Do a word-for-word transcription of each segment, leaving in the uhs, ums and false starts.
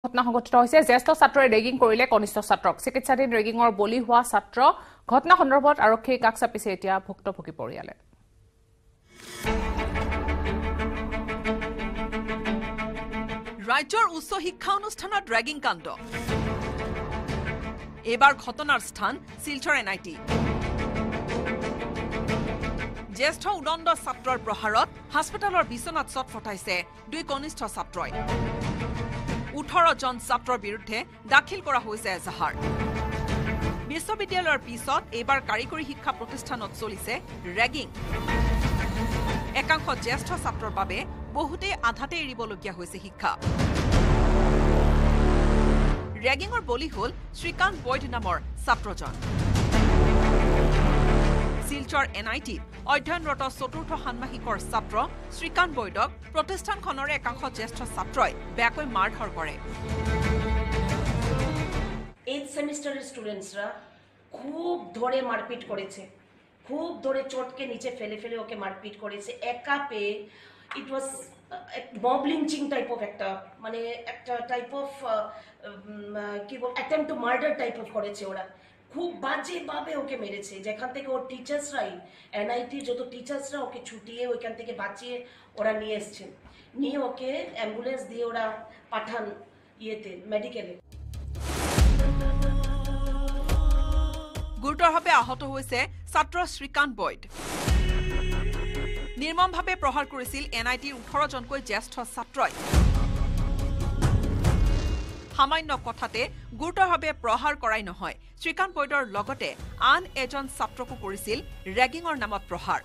ঘটনা সংঘটিত হৈছে জ্যেষ্ঠ ছাত্ৰই ৰেগিং কৰিলে কনিষ্ঠ ছাত্ৰক চিকিৎসাধীন ৰেগিঙৰ বলি হোৱা ছাত্ৰ ঘটনা সন্দৰ্ভত আৰক্ষীৰ কাষ চাপিছে এতিয়া ভুক্তভোগী পৰিয়ালে ৰাজ্যৰ উচ্চ শিক্ষা অনুষ্ঠানত ৰেগিং কাণ্ড এবাৰ ঘটনাৰ স্থান শিলচৰ এন আই টি জ্যেষ্ঠ উদণ্ড ছাত্ৰৰ প্ৰহাৰত হাস্পতালৰ বিচনাত চট ফটাইছে দুই কনিষ্ঠ ছাত্ৰই ওঠৰ জন ছাত্ৰৰ বিৰুদ্ধে দাখিল কৰা হৈছে এজাহাৰ বিশ্ববিদ্যালয়ৰ পিছত এবাৰ কাৰিকৰী শিক্ষা প্ৰতিষ্ঠানত চলিছে ৰেগিং একাংশ জ্যেষ্ঠ ছাত্ৰৰ বাবে বহুতে আধাতে এৰিবলগীয়া হৈছে শিক্ষা ৰেগিঙৰ বলি হল শ্ৰীকান্ত বৈদ নামৰ ছাত্ৰজন শিলচৰ এন আই টিত অধ্যয়নৰত চতুৰ্থ ষান্মাসিকৰ ছাত্ৰ শ্ৰীকান্ত বৈদক প্ৰতিষ্ঠানখনৰে একাংশ জ্যেষ্ঠ ছাত্ৰই বেয়াকৈ মাৰধৰ কৰে এইট সেমিস্টারের স্টুডেন্টসরা খুব ধরে মারপিট করেছে খুব ধরে চটকে নিচে ফেলে ফেলে ওকে মারপিট করেছে একা পেয়ে ইট ওয়াজ মব লিঞ্চিং টাইপ অফ একটা মানে একটা টাইপ অফ কি বল attempt to murder type of করেছে ওরা খুব বাজে ভাবে ওকে মেরেছে যেখান থেকে ওর টিচার্সরাই এন আই টি যত টিচার্সরা ওকে ছুটিয়ে ওইখান থেকে বাঁচিয়ে ওরা নিয়ে এসছেন নিয়ে ওকে অ্যাম্বুলেন্স দিয়ে ওরা পাঠান ইয়েতে মেডিকেলে গুৰুতৰভাৱে আহত হৈছে ছাত্ৰ শ্ৰীকান্ত বৈদ নিৰ্মমভাৱে প্ৰহাৰ কৰিছিল এন আই টিৰ ওঠৰ জনকৈ জ্যেষ্ঠ ছাত্ৰই সামান্য কথাতে গুৰুতৰভাৱে প্ৰহাৰ কৰাই নহয় শ্ৰীকান্ত বৈদৰ লগতে আন এজন ছাত্ৰকো কৰিছিল ৰেগিঙৰ নামত প্ৰহাৰ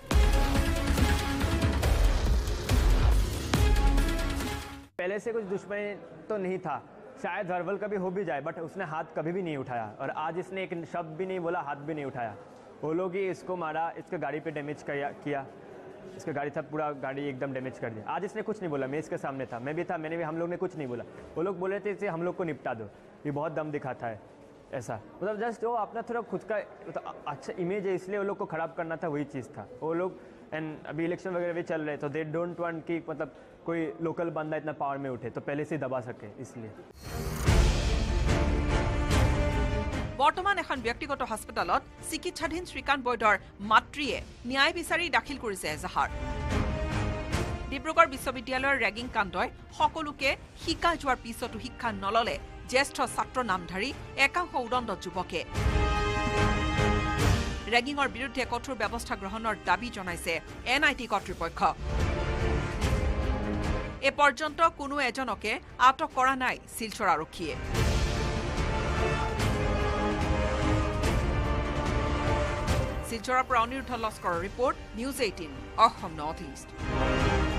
पहले से कुछ दुश्मनी तो नहीं था शायद वर्बल कभी हो भी जाए बट उसने हाथ कभी भी नहीं उठाया और आज इसने एक शब्द भी नहीं बोला हाथ भी नहीं उठाया वो लोग ही इसको मारा इसके गाड़ी पे डैमेज किया इसका गाड़ी था पूरा गाड़ी एकदम डैमेज कर दिया आज इसने कुछ नहीं बोला मैं इसके सामने था मैं भी था मैंने भी हम लोग ने कुछ नहीं बोला वो लोग बोले थे इसे हम लोग को निपटा दो ये बहुत दम दिखाता है ऐसा मतलब जस्ट वो अपना थोड़ा खुद का अच्छा इमेज है इसलिए वो लोग को खराब करना था वही चीज़ था वो लोग एंड अभी इलेक्शन वगैरह भी चल रहे तो दे डोंट वांट कि मतलब कोई लोकल बंदा इतना पावर में उठे तो पहले से दबा सके इसलिए বৰ্তমান এখন ব্যক্তিগত হাস্পতালত চিকিৎসাধীন শ্ৰীকান্ত বৈদৰ মাতৃয়ে ন্যায় বিচাৰি দাখিল কৰিছে এজাহাৰ ডিব্ৰুগড় বিশ্ববিদ্যালয়ৰ ৰেগিং কাণ্ডই সকলোকে শিকা যোৱাৰ পিছতো শিক্ষা নললে জ্যেষ্ঠ ছাত্ৰ নামধাৰী একাংশ উদণ্ড যুৱকে ৰেগিঙৰ বিৰুদ্ধে কঠোৰ ব্যৱস্থা গ্ৰহণৰ দাবী জনাইছে এন আই টি কৰ্তৃপক্ষ এ পৰ্যন্ত কোনো এজনকে আটক কৰা নাই শিলচৰ আৰক্ষীয়ে Silchar পৰা অনিৰুদ্ধ লস্কৰৰ report news eighteen Assam Northeast